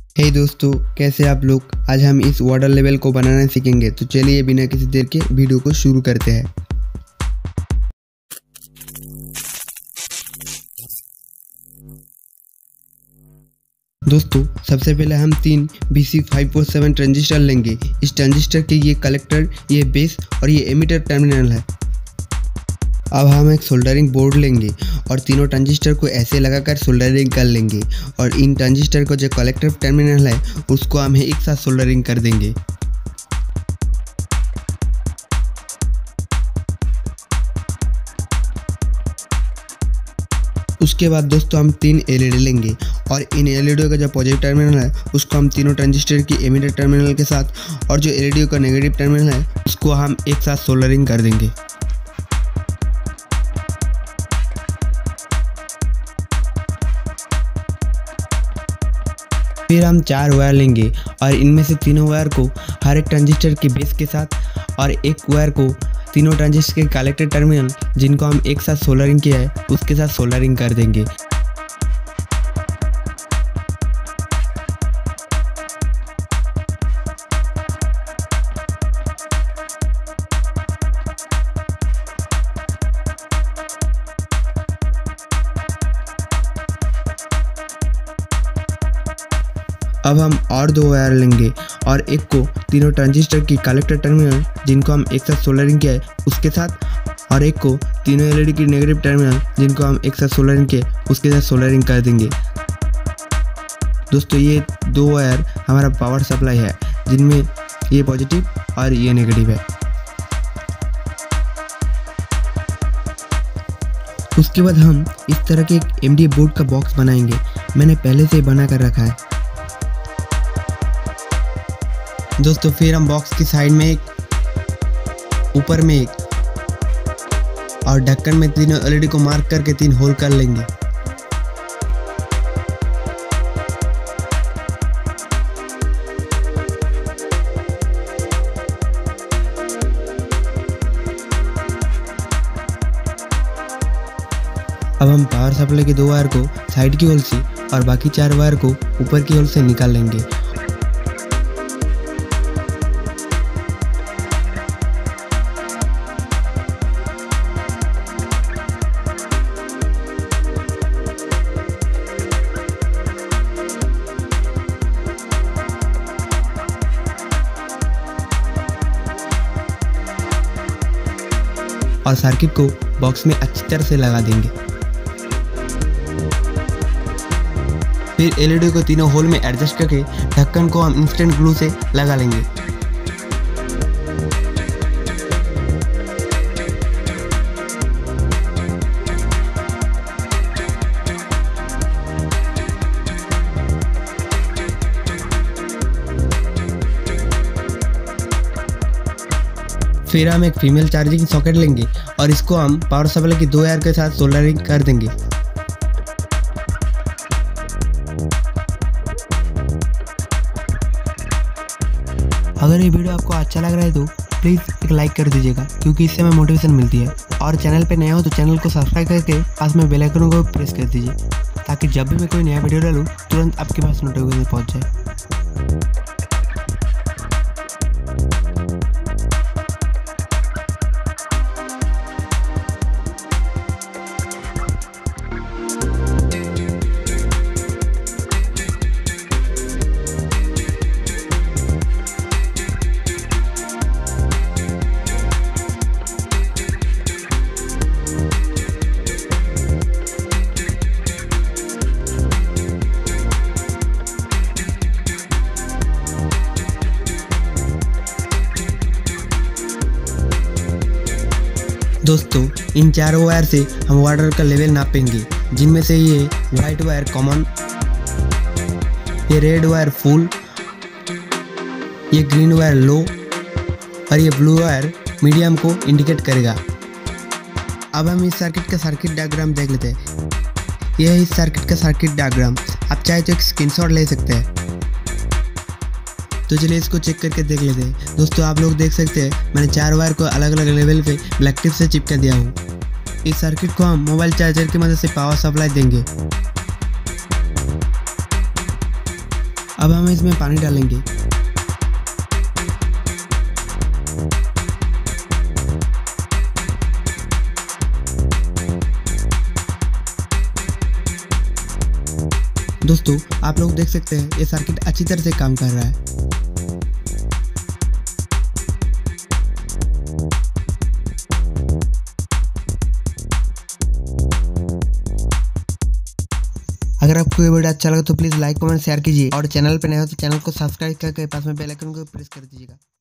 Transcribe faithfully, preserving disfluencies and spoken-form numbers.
हे दोस्तों, कैसे आप लोग। आज हम इस वाटर लेवल को बनाना सीखेंगे। तो चलिए बिना किसी देर के वीडियो को शुरू करते हैं। दोस्तों, सबसे पहले हम तीन B C five four seven transistor लेंगे। इस ट्रांजिस्टर के ये कलेक्टर, ये बेस और ये एमिटर टर्मिनल है। अब हम एक सोल्डरिंग बोर्ड लेंगे और तीनों ट्रांजिस्टर को ऐसे लगाकर सोल्डरिंग कर लेंगे और इन ट्रांजिस्टर को जो कलेक्टर टर्मिनल है उसको हम एक साथ सोल्डरिंग कर देंगे। उसके बाद दोस्तों हम तीन एल ई डी लेंगे और इन एल ई डी का जो पॉजिटिव टर्मिनल है उसको हम तीनों ट्रांजिस्टर की एमिटर टर्मिनल के साथ और जो एल ई डी का नेगेटिव टर्मिनल है उसको हम एक साथ सोल्डरिंग कर देंगे। फिर हम चार वायर लेंगे और इनमें से तीनों वायर को हर एक ट्रांजिस्टर के बेस के साथ और एक वायर को तीनों ट्रांजिस्टर के कलेक्टर टर्मिनल जिनको हम एक साथ सोल्डरिंग किया है उसके साथ सोल्डरिंग कर देंगे। अब हम और दो वायर लेंगे और एक को तीनों ट्रांजिस्टर की कलेक्टर टर्मिनल जिनको हम एक साथ सोल्डरिंग किया है उसके साथ और एक को तीनों एल ई डी की नेगेटिव टर्मिनल जिनको हम एक साथ सोल्डरिंग किए उसके साथ सोल्डरिंग कर देंगे। दोस्तों, ये दो वायर हमारा पावर सप्लाई है जिनमें ये पॉजिटिव और ये नेगेटिव है। उसके बाद हम इस तरह के एक एम डी एफ बोर्ड का बॉक्स बनाएंगे। मैंने पहले से ही बना कर रखा है। दोस्तों, फिर हम बॉक्स की साइड में एक, ऊपर में एक और ढक्कन में तीनों एल ई डी को मार्क करके तीन होल कर लेंगे। अब हम पावर सप्लाई के दो वायर को साइड की होल से और बाकी चार वायर को ऊपर की होल से निकाल लेंगे। और सर्किट को बॉक्स में अच्छी तरह से लगा देंगे। फिर एल ई डी को तीनों होल में एडजस्ट करके ढक्कन को हम इंस्टेंट ग्लू से लगा लेंगे। फिर हम एक फीमेल चार्जिंग सॉकेट लेंगे और इसको हम पावर सप्लाई की दो वायर के साथ सोल्डरिंग कर देंगे। अगर ये वीडियो आपको अच्छा लग रहा है तो प्लीज़ एक लाइक कर दीजिएगा, क्योंकि इससे हमें मोटिवेशन मिलती है। और चैनल पे नया हो तो चैनल को सब्सक्राइब करके पास में बेल आइकन को प्रेस कर दीजिए, ताकि जब भी मैं कोई नया वीडियो डालूँ तुरंत आपके पास नोटिफिकेशन पहुँच जाए। दोस्तों, इन चारों वायर से हम वाटर का लेवल नापेंगे, जिनमें से ये वाइट वायर कॉमन, ये रेड वायर फुल, ये ग्रीन वायर लो और ये ब्लू वायर मीडियम को इंडिकेट करेगा। अब हम इस सर्किट का सर्किट डायग्राम देख लेते हैं। यह है इस सर्किट का सर्किट डायग्राम। आप चाहे तो एक स्क्रीनशॉट ले सकते हैं। तो चलिए इसको चेक करके देख लेते हैं। दोस्तों, आप लोग देख सकते हैं मैंने चार वायर को अलग अलग लेवल पे ब्लैक टिप से चिपका दिया हूँ। इस सर्किट को हम मोबाइल चार्जर की मदद से पावर सप्लाई देंगे। अब हम इसमें पानी डालेंगे। दोस्तों आप लोग देख सकते हैं ये सर्किट अच्छी तरह से काम कर रहा है। अगर आपको ये वीडियो अच्छा लगा तो प्लीज़ लाइक कमेंट शेयर कीजिए और चैनल पे नए हो तो चैनल को सब्सक्राइब करके पास में बेल आइकन को प्रेस कर दीजिएगा।